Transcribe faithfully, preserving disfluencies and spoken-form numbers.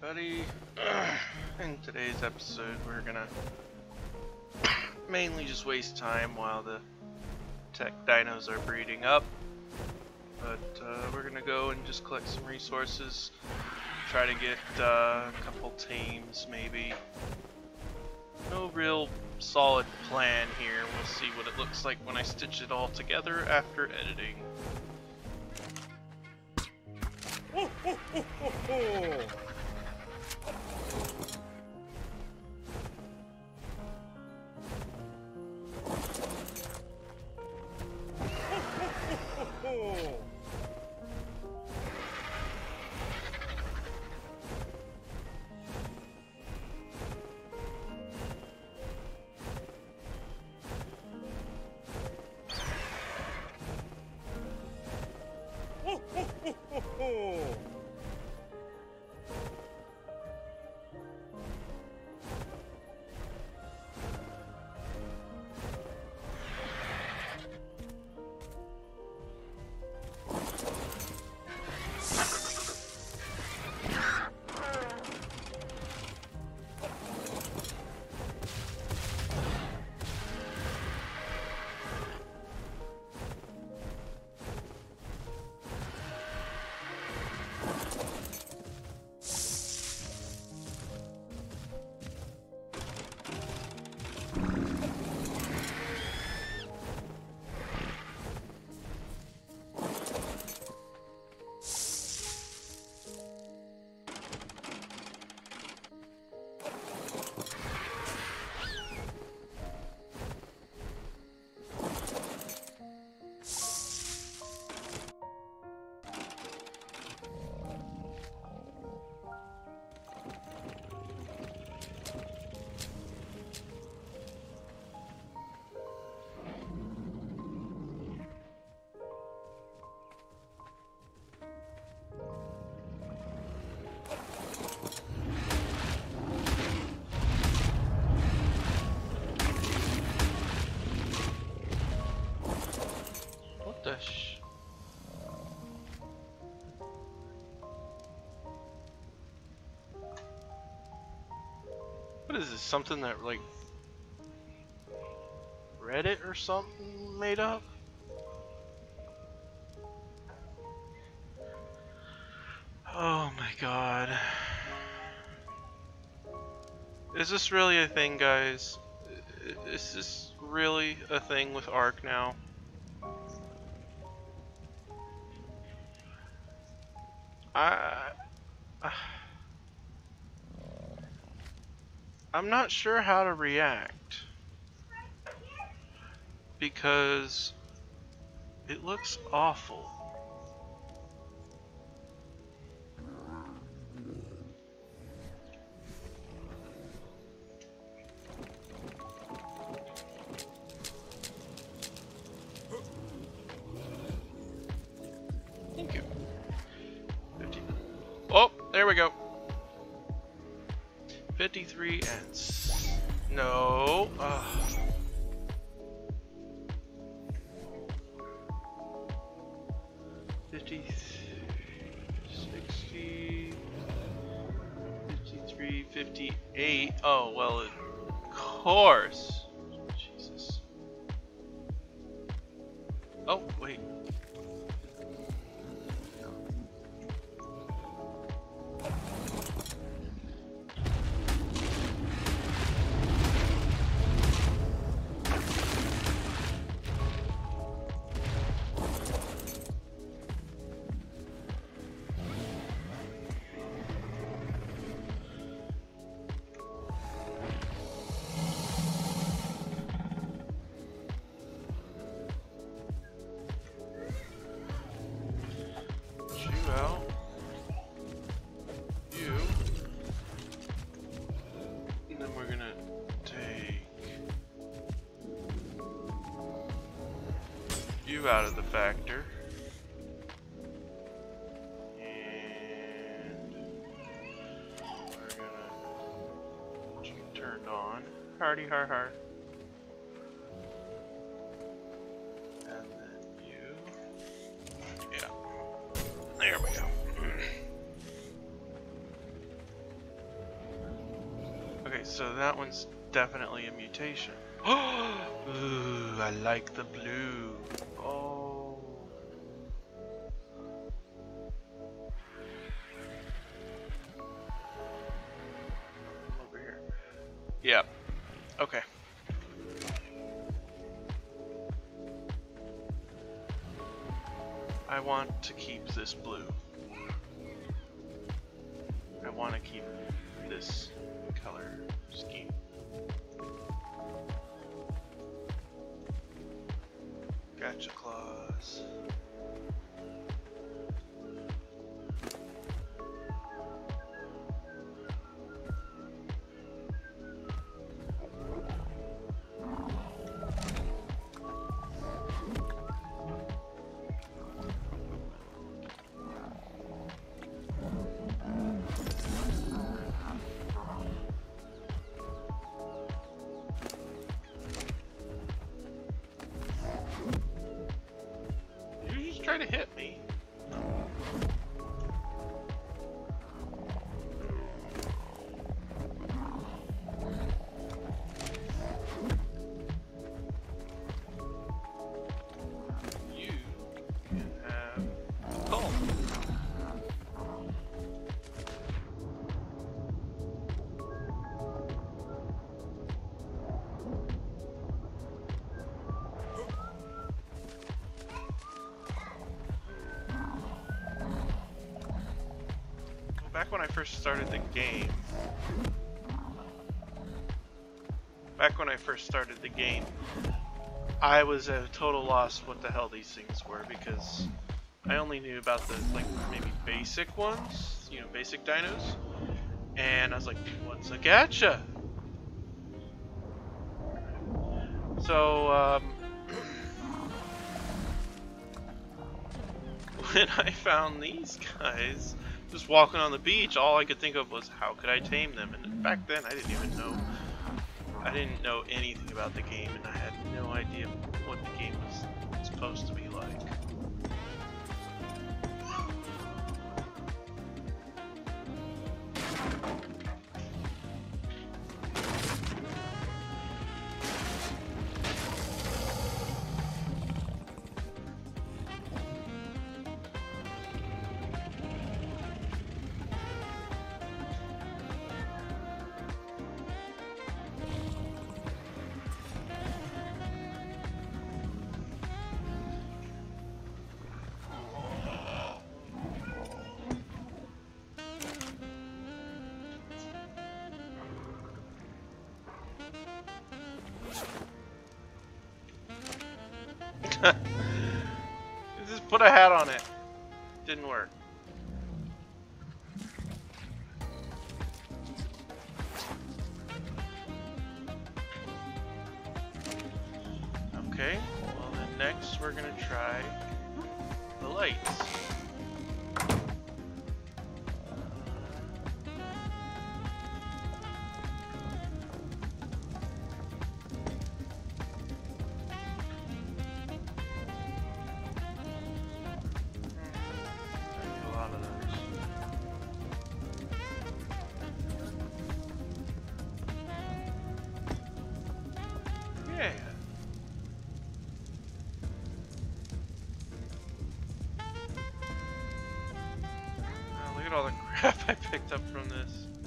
everybody. In today's episode we're gonna mainly just waste time while the tech dinos are breeding up, but uh, we're gonna go and just collect some resources, try to get uh, a couple teams maybe. No real solid plan here. We'll see what it looks like when I stitch it all together after editing. Oh, oh, oh, oh, oh. Sh what is this? Something that like Reddit or something made up? Oh my god. Is this really a thing, guys? Is this really a thing with Ark now? I, uh, I'm not sure how to react because it looks awful. Thank you. fifty. Oh, there we go. fifty-three and s no. Uh. fifty, sixty, fifty-three, fifty-eight. Oh, well, of course. Jesus. Oh, wait. Out of the factor, and we're gonna keep turned on. Hardy har har. And then you, yeah, there we go. So that one's definitely a mutation. Ooh, I like the blue. Oh. Over here. Yeah. Okay. I want to keep this blue. I want to keep this color scheme. Gacha Claws. Try to hit me. You can have a call. Back when I first started the game, back when I first started the game, I was at a total loss what the hell these things were, because I only knew about the, like, maybe basic ones, you know, basic dinos, and I was like, what's a gacha? So, um, when I found these guys, just walking on the beach, all I could think of was how could I tame them, and back then I didn't even know, I didn't know anything about the game, and I had no idea what the game was supposed to be like. Just put a hat on it. Didn't work. Okay, well then next we're gonna try the lights. All the crap I picked up from this.